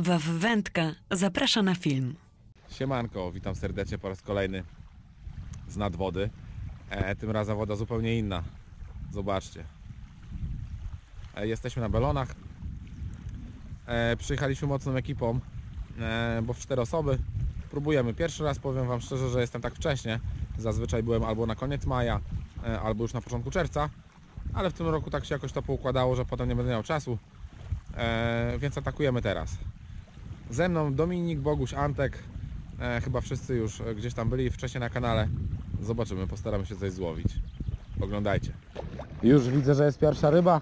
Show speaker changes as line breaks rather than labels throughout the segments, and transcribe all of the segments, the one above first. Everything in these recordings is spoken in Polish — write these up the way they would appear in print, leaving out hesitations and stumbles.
WAF Wędka zaprasza na film.
Siemanko, witam serdecznie po raz kolejny z nad wody. Tym razem woda zupełnie inna. Zobaczcie. Jesteśmy na Belonach. Przyjechaliśmy mocną ekipą, bo w 4 osoby. Próbujemy. Pierwszy raz powiem wam szczerze, że jestem tak wcześnie. Zazwyczaj byłem albo na koniec maja, albo już na początku czerwca. Ale w tym roku tak się jakoś to poukładało, że potem nie będę miał czasu. Więc atakujemy teraz. Ze mną Dominik, Boguś, Antek. Chyba wszyscy już gdzieś tam byli wcześniej na kanale. Zobaczymy, postaramy się coś złowić. Oglądajcie. Już widzę, że jest pierwsza ryba.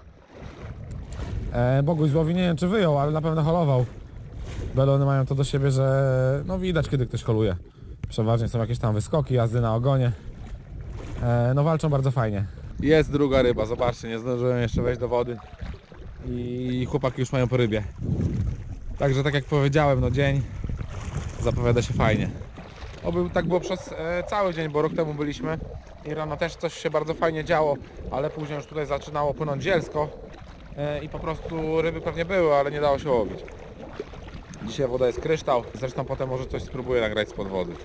Boguś złowi, nie wiem czy wyjął, ale na pewno holował. Belony mają to do siebie, że no widać kiedy ktoś holuje. Przeważnie są jakieś tam wyskoki, jazdy na ogonie. No walczą bardzo fajnie. Jest druga ryba, zobaczcie, nie zdążyłem jeszcze wejść do wody. I chłopaki już mają po rybie. Także tak jak powiedziałem, no dzień zapowiada się fajnie. Tak było przez cały dzień, bo rok temu byliśmy i rano też coś się bardzo fajnie działo, ale później już tutaj zaczynało płynąć zielsko i po prostu ryby pewnie były, ale nie dało się łowić. Dzisiaj woda jest kryształ, zresztą potem może coś spróbuję nagrać spod wody.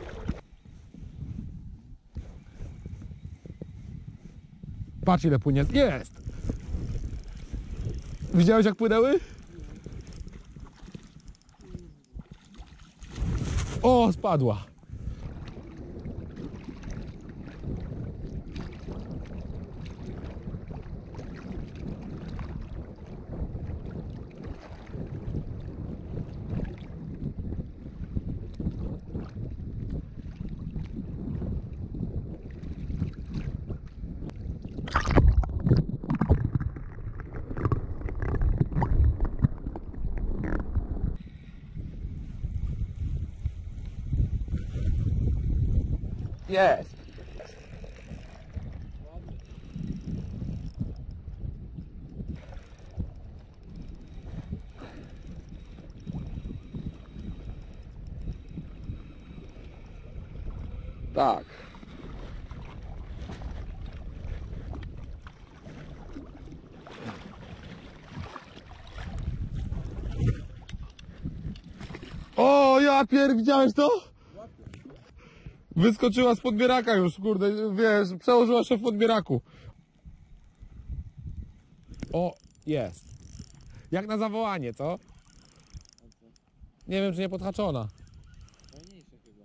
Patrz ile płynie. Jest! Widziałeś jak płynęły? O, spadła. Jest! Tak. O, ja widziałeś to? Wyskoczyła z podbieraka już, kurde, wiesz, przełożyła się w podbieraku. O, jest. Jak na zawołanie, co? Nie wiem, czy nie podhaczona.
Fajniejsze chyba.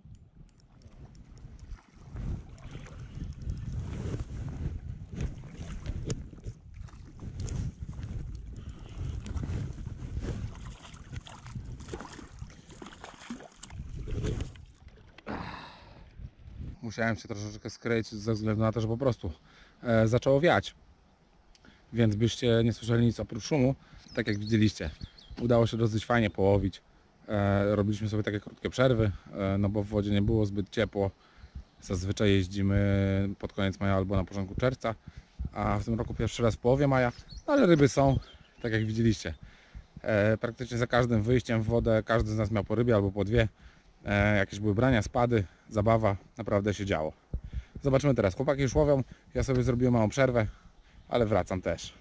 Musiałem się troszeczkę skryć ze względu na to, że po prostu zaczęło wiać. Więc byście nie słyszeli nic oprócz szumu, tak jak widzieliście. Udało się dosyć fajnie połowić. Robiliśmy sobie takie krótkie przerwy, no bo w wodzie nie było zbyt ciepło. Zazwyczaj jeździmy pod koniec maja albo na początku czerwca, a w tym roku pierwszy raz w połowie maja, no ale ryby są, tak jak widzieliście. Praktycznie za każdym wyjściem w wodę każdy z nas miał po rybie albo po dwie. Jakieś były brania, spady, zabawa, naprawdę się działo. Zobaczymy teraz. Chłopaki już łowią, ja sobie zrobiłem małą przerwę, ale wracam też.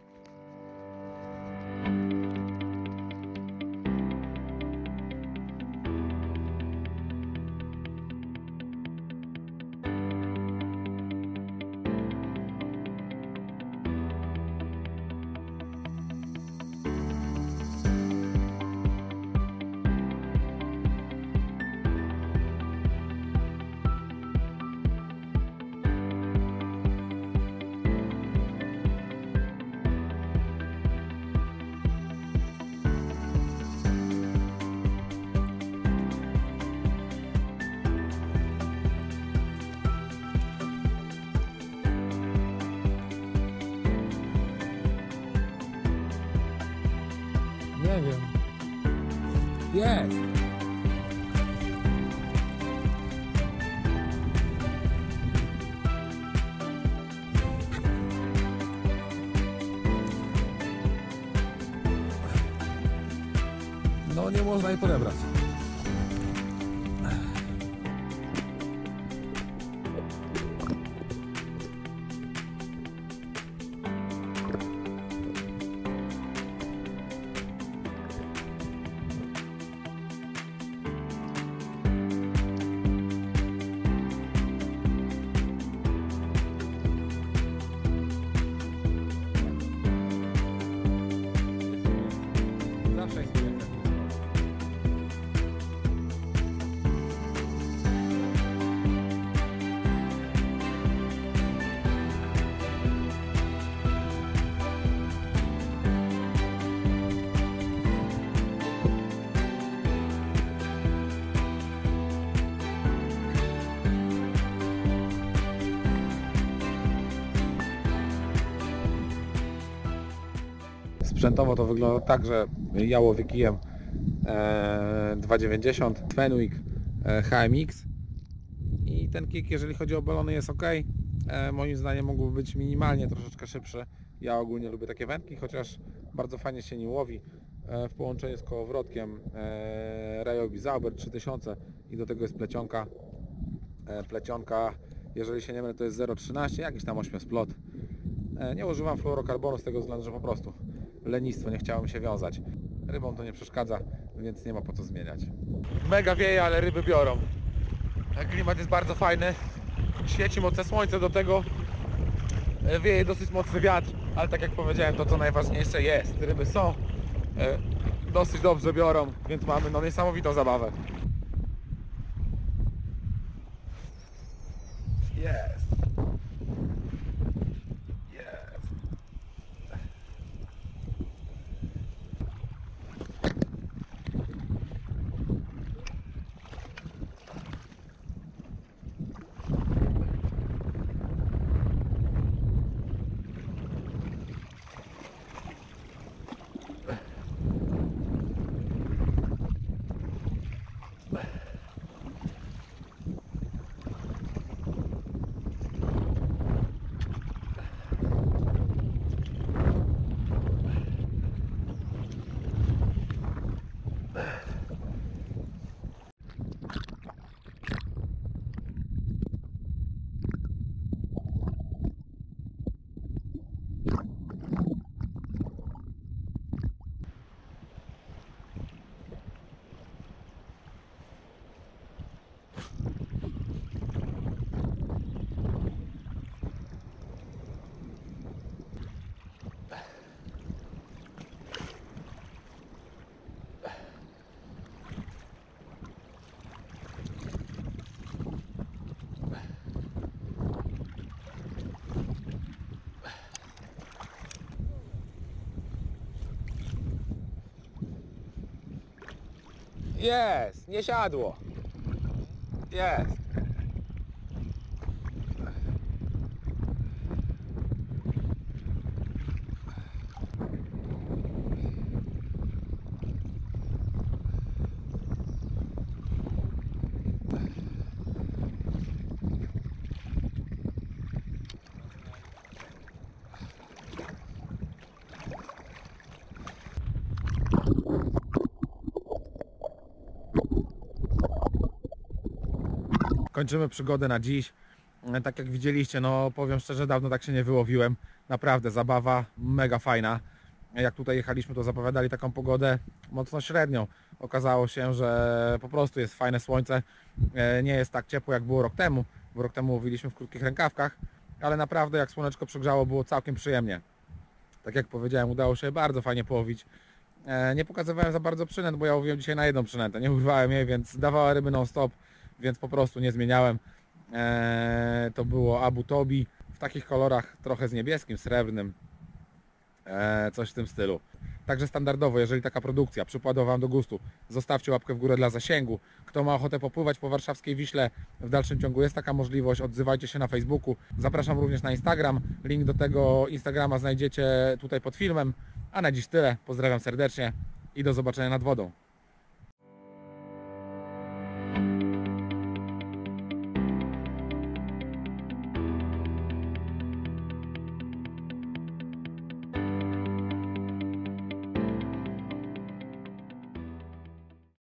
Nie wiem. Jest! No nie można jej podebrać. Sprzętowo to wygląda tak, że ja łowię kijem 2,90 Fenwick HMX i ten kick, jeżeli chodzi o balony, jest ok. Moim zdaniem mógłby być minimalnie troszeczkę szybszy. Ja ogólnie lubię takie wędki, chociaż bardzo fajnie się nim łowi w połączeniu z kołowrotkiem Ryobi Zauber 3000 i do tego jest plecionka. Plecionka, jeżeli się nie mylę, to jest 0,13, jakiś tam ośmiosplot. Nie używam fluorokarbonu z tego względu, że po prostu lenistwo, nie chciałem się wiązać. Rybom to nie przeszkadza, więc nie ma po co zmieniać. Mega wieje, ale ryby biorą. Klimat jest bardzo fajny. Świeci mocne słońce, do tego wieje dosyć mocny wiatr, ale tak jak powiedziałem, to co najważniejsze jest. Ryby są, dosyć dobrze biorą, więc mamy no niesamowitą zabawę. Jest. Jest. Jest, nie siadło. Jest. Kończymy przygodę na dziś. Tak jak widzieliście, no powiem szczerze, dawno tak się nie wyłowiłem. Naprawdę zabawa mega fajna. Jak tutaj jechaliśmy, to zapowiadali taką pogodę mocno średnią. Okazało się, że po prostu jest fajne słońce. Nie jest tak ciepło jak było rok temu, bo rok temu łowiliśmy w krótkich rękawkach, ale naprawdę jak słoneczko przygrzało, było całkiem przyjemnie. Tak jak powiedziałem, udało się bardzo fajnie połowić. Nie pokazywałem za bardzo przynęt, bo ja łowiłem dzisiaj na jedną przynętę. Nie urwałem jej, więc dawała ryby non stop, więc po prostu nie zmieniałem. To było Abu Tobi w takich kolorach, trochę z niebieskim, srebrnym, coś w tym stylu. Także standardowo, jeżeli taka produkcja przypadła Wam do gustu, zostawcie łapkę w górę dla zasięgu. Kto ma ochotę popływać po warszawskiej Wiśle, w dalszym ciągu jest taka możliwość, odzywajcie się na Facebooku. Zapraszam również na Instagram, link do tego Instagrama znajdziecie tutaj pod filmem. A na dziś tyle, pozdrawiam serdecznie i do zobaczenia nad wodą.